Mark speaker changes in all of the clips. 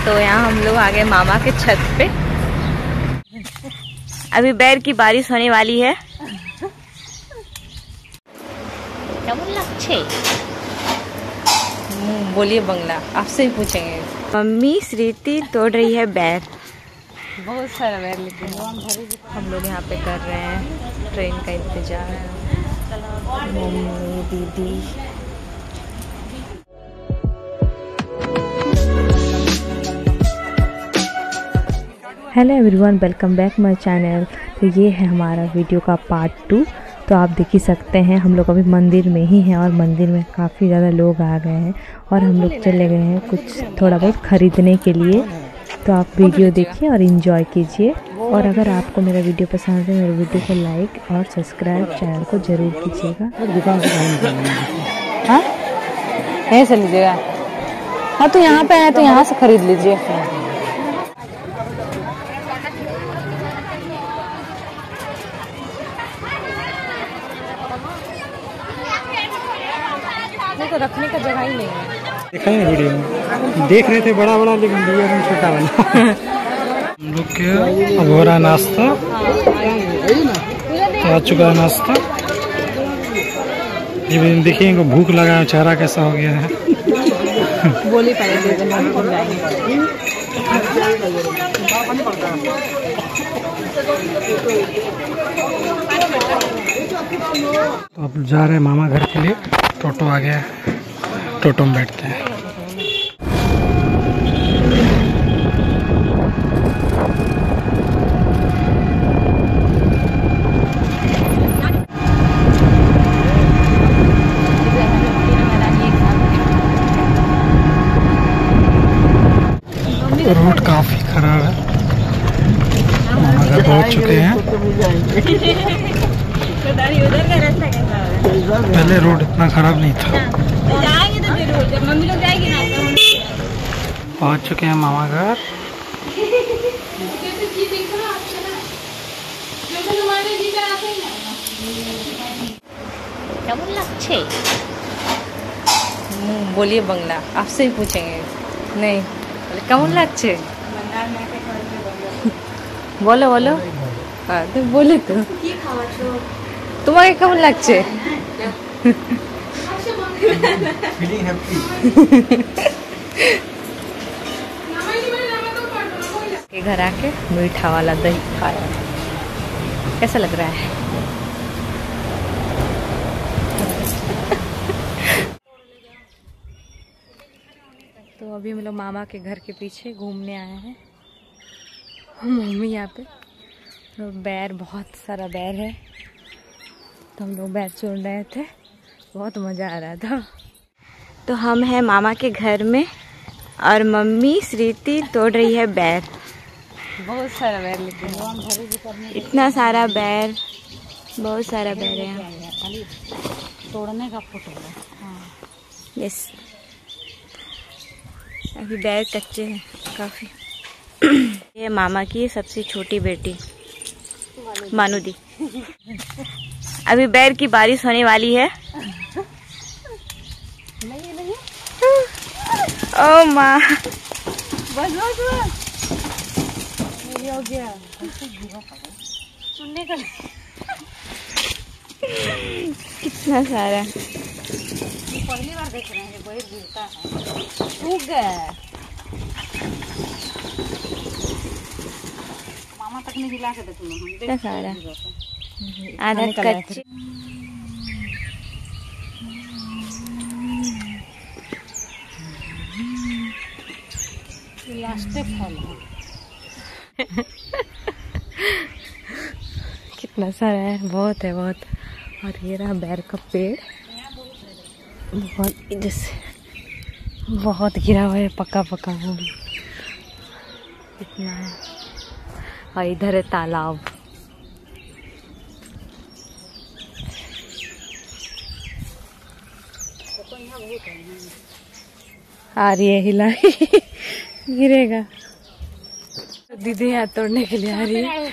Speaker 1: तो यहाँ हम लोग आ गए मामा के छत पे। अभी बैर की बारिश होने वाली है। बोलिए बंगला, आपसे ही पूछेंगे। मम्मी श्रीति तोड़ रही है बैर, बहुत सारा बैर, लेकिन हम लोग यहाँ पे कर रहे हैं ट्रेन का इंतजार। मम्मी दीदी
Speaker 2: hello everyone, welcome back my channel. तो ये है हमारा वीडियो का पार्ट 2। तो आप देख ही सकते हैं हम लोग अभी मंदिर में ही हैं और मंदिर में काफ़ी ज़्यादा लोग आ गए हैं और हम लोग चले गए हैं कुछ थोड़ा बहुत ख़रीदने के लिए। तो आप वीडियो देखिए और इन्जॉय कीजिए। और अगर आपको मेरा वीडियो पसंद है, मेरे वीडियो को लाइक और सब्सक्राइब चैनल को ज़रूर कीजिएगा।
Speaker 1: हाँ यहीं से लीजिएगा। हाँ तो यहाँ पे आए तो यहाँ से खरीद लीजिए। तो रखने का जगह ही नहीं है।
Speaker 3: देखा है वीडियो में, देख रहे थे बड़ा बड़ा, लेकिन वीडियो में छोटा बना। हम लोग के अब हो रहा नाश्ता, तो आ चुका है नाश्ता। ये भी देखिए, इनको भूख लगा है, चेहरा कैसा हो गया है।
Speaker 1: बोली पहले
Speaker 3: तो अब जा रहे हैं मामा घर के लिए। टोटो आ गया है, टोटो में बैठते हैं। रोड काफी खराब है, मामा घर पहुंच चुके हैं। पहले रोड इतना खराब नहीं था।
Speaker 1: मम्मी लोग जाएगी ना
Speaker 3: पहुंच चुके हैं मामा घर।
Speaker 1: बोलिए बंगला, आपसे ही पूछेंगे। नहीं केमन लागছে? बोलो बोलो। हाँ तो बोले तो तुम्हारे केमन लागছে? के घर आके मीठा वाला दही खाया, कैसा लग रहा है? तो अभी हम लोग मामा के घर के पीछे घूमने आए हैं। मम्मी यहाँ पे तो बैर, बहुत सारा बैर है, तो हम लोग बैर चुन रहे थे, बहुत मज़ा आ रहा था। तो हम हैं मामा के घर में और मम्मी श्रीति तोड़ रही है बैर, बहुत सारा बैर, लेकिन इतना सारा बैर, बहुत सारा बैर है यहाँ।
Speaker 2: तोड़ने का फोटो है।
Speaker 1: हाँ यस, अभी बैर कच्चे हैं काफ़ी। ये मामा की सबसे छोटी बेटी मानुदी। अभी बैर की बारिश होने वाली है। ओ माँ,
Speaker 2: बस ये हो गया। सुनने का
Speaker 1: कितना सारा,
Speaker 2: पहली बार देख रहे हैं, बहुत गिरता है। सूख गया, मामा तक नहीं हिला के देखूंगा।
Speaker 1: कितना सारा, आधा कच्चे।
Speaker 2: लास्टे फल है।
Speaker 1: कितना सारा है, बहुत है बहुत। और ये रहा बैर का पेड़, बहुत इधर से बहुत गिरा हुआ है, पका पका वो भी इतना है। और इधर है तालाब। आ रही है हिला गिरेगा। दीदी यहाँ तोड़ने के लिए आ रही है।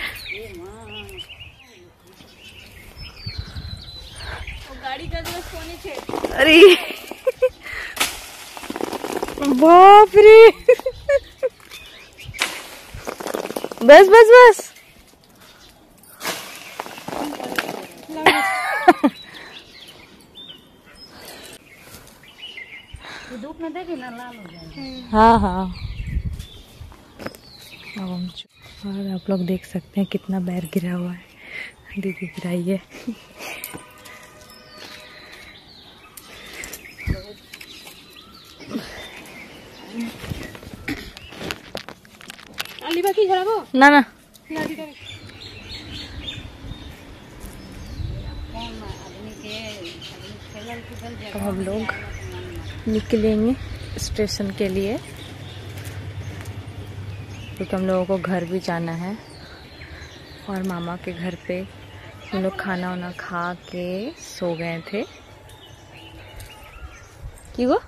Speaker 1: अरे बाप रे बस बस बस।
Speaker 4: धूप में देगी ना लाल हो जाएगा।
Speaker 1: हाँ हाँ। और आप लोग देख सकते हैं कितना बैर गिरा हुआ है। दीदी गिराई है। ना ना तो हम लोग निकलेंगे स्टेशन के लिए, क्योंकि हम लोगों को घर भी जाना है। और मामा के घर पे हम लोग खाना वाना खा के सो गए थे। की वो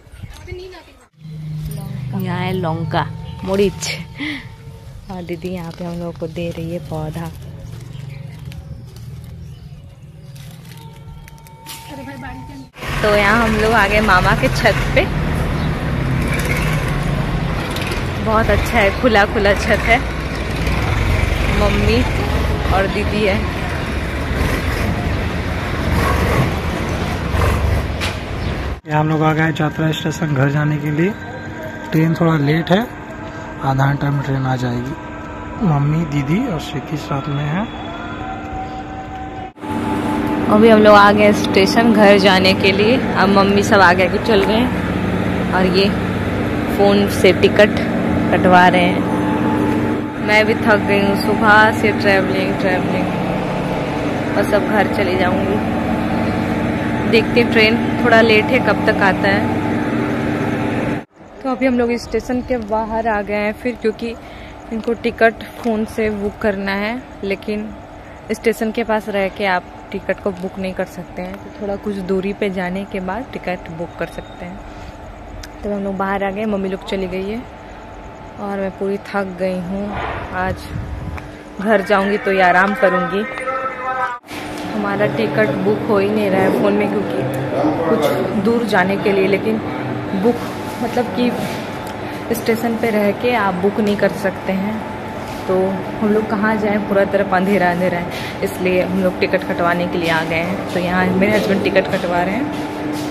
Speaker 1: यहाँ है लौंका मुरिच, और दीदी यहाँ पे हम लोग को दे रही है पौधा। तो यहाँ हम लोग आ गए मामा के छत पे। बहुत अच्छा है, खुला खुला छत है। मम्मी और दीदी है।
Speaker 3: यहाँ हम लोग आ गए चौथरा स्टेशन घर जाने के लिए। ट्रेन थोड़ा लेट है, आधा घंटा में ट्रेन आ जाएगी। मम्मी दीदी और श्रुति साथ में है।
Speaker 1: अभी हम लोग आ गए स्टेशन घर जाने के लिए। अब मम्मी सब आगे आगे चल गए हैं और ये फ़ोन से टिकट कटवा रहे हैं। मैं भी थक गई हूँ, सुबह से ट्रैवलिंग बस अब घर चली जाऊँगी। देखते ट्रेन थोड़ा लेट है, कब तक आता है। तो अभी हम लोग स्टेशन के बाहर आ गए हैं फिर, क्योंकि इनको टिकट फ़ोन से बुक करना है, लेकिन स्टेशन के पास रह के आप टिकट को बुक नहीं कर सकते हैं। तो थोड़ा कुछ दूरी पे जाने के बाद टिकट बुक कर सकते हैं। तो हम लोग बाहर आ गए, मम्मी लोग चली गई है और मैं पूरी थक गई हूँ। आज घर जाऊँगी तो ये आराम करूँगी। हमारा टिकट बुक हो ही नहीं रहा है फ़ोन में, क्योंकि कुछ दूर जाने के लिए, लेकिन बुक मतलब कि स्टेशन पे रह के आप बुक नहीं कर सकते हैं। तो हम लोग कहाँ जाएं, पूरा तरफ अंधेरा अंधेरा है, इसलिए हम लोग टिकट कटवाने के लिए आ गए हैं। तो यहाँ मेरे हस्बैंड टिकट कटवा रहे हैं।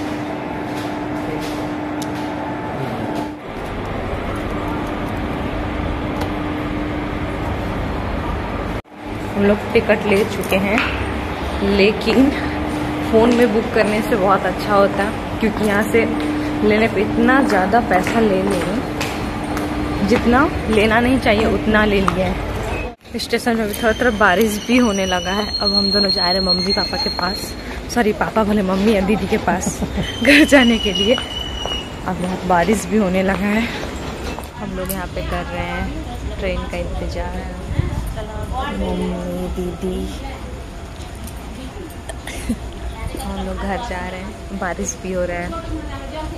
Speaker 1: हम लोग टिकट ले चुके हैं, लेकिन फ़ोन में बुक करने से बहुत अच्छा होता है, क्योंकि यहाँ से लेने पे इतना ज़्यादा पैसा ले लें, जितना लेना नहीं चाहिए उतना ले लिया है। स्टेशन में भी थोड़ा थोड़ा बारिश भी होने लगा है। अब हम दोनों जा रहे हैं मम्मी पापा के पास, सॉरी पापा भले मम्मी या दीदी के पास घर जाने के लिए। अब बहुत बारिश भी होने लगा है। हम लोग यहाँ पे कर रहे हैं ट्रेन का इंतजार। मम्मी दीदी हम लोग घर जा रहे हैं, बारिश भी हो रहा है।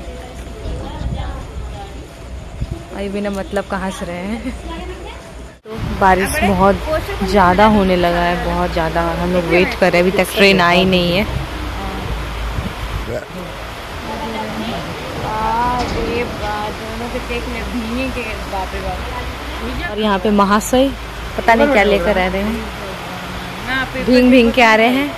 Speaker 1: अभी बिना मतलब कहाँ से रहे हैं। तो बारिश बहुत ज़्यादा होने लगा है, बहुत ज़्यादा। हम लोग वेट कर रहे हैं, अभी तक ट्रेन आई नहीं है। और यहाँ पे महाशय पता नहीं क्या लेकर आ रहे हैं, भींग भींग के आ रहे हैं।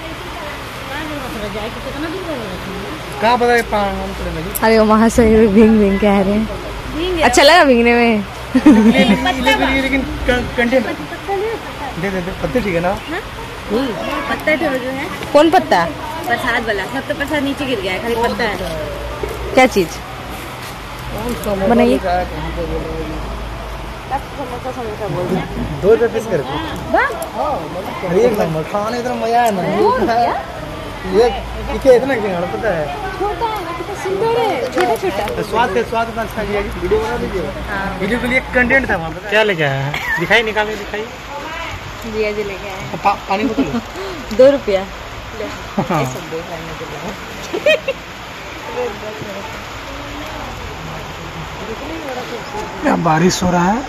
Speaker 3: कहाँ पता है?
Speaker 1: अरे वो महाशय भी भींग भींग के आ रहे हैं। अच्छा लगा भींगने में।
Speaker 3: लेकिन कंटेंट दे पत्ते ठीक है ना?
Speaker 4: पत्ता जो है,
Speaker 1: कौन पत्ता?
Speaker 4: प्रसाद वाला। सब तो प्रसाद नीचे गिर गया है, खाली पत्ता है।
Speaker 1: क्या चीज बनाइए?
Speaker 3: 2 रुपये पीस करके एक नंबर खाने इतना मजा है ना। ये इतना पता है,
Speaker 1: छोटा है ना, कितना सुंदर है, छोटा छोटा।
Speaker 3: स्वाद इतना अच्छा किया कि वीडियो बना दीजिए। वीडियो के लिए कंटेंट था वहाँ पे। क्या लेके आया है? दिखाई निकाल दिखाई।
Speaker 1: जी जी लेके आए हैं।
Speaker 3: पानी बोतल
Speaker 1: 2 रुपया।
Speaker 3: क्या बारिश हो रहा है।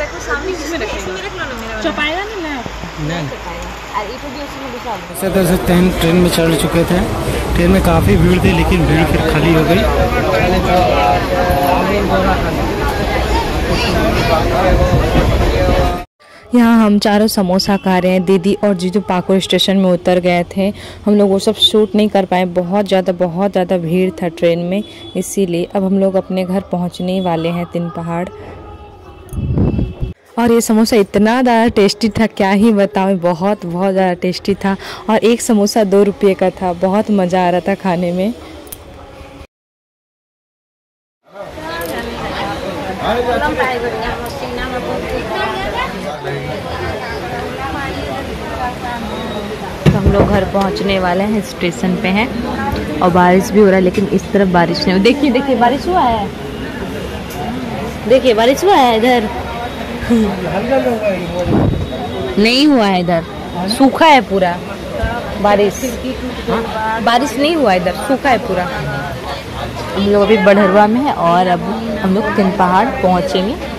Speaker 3: ट्रेन में चढ़ चुके थे। ट्रेन में काफ़ी भीड़ थी, लेकिन भीड़ फिर खाली हो गई।
Speaker 2: यहाँ हम चारों समोसा खा रहे हैं। दीदी और जीजू पाकुड़ स्टेशन में उतर गए थे। हम लोग वो सब शूट नहीं कर पाए, बहुत ज़्यादा भीड़ था ट्रेन में, इसीलिए अब हम लोग अपने घर पहुँचने वाले हैं तीन पहाड़। और ये समोसा इतना ज़्यादा टेस्टी था, क्या ही बताऊँ, बहुत ज़्यादा टेस्टी था। और एक समोसा 2 रुपये का था, बहुत मज़ा आ रहा था खाने में। तो हम लोग घर पहुंचने वाले हैं, स्टेशन पे हैं और बारिश भी हो रहा है, लेकिन इस तरफ बारिश नहीं। देखिए बारिश हुआ है, देखिए बारिश हुआ है इधर। नहीं हुआ है इधर, सूखा है पूरा। बारिश नहीं हुआ इधर, सूखा है पूरा। हम लोग अभी बड़हरवा में है और अब हम लोग तीन पहाड़ पहुँचेंगे।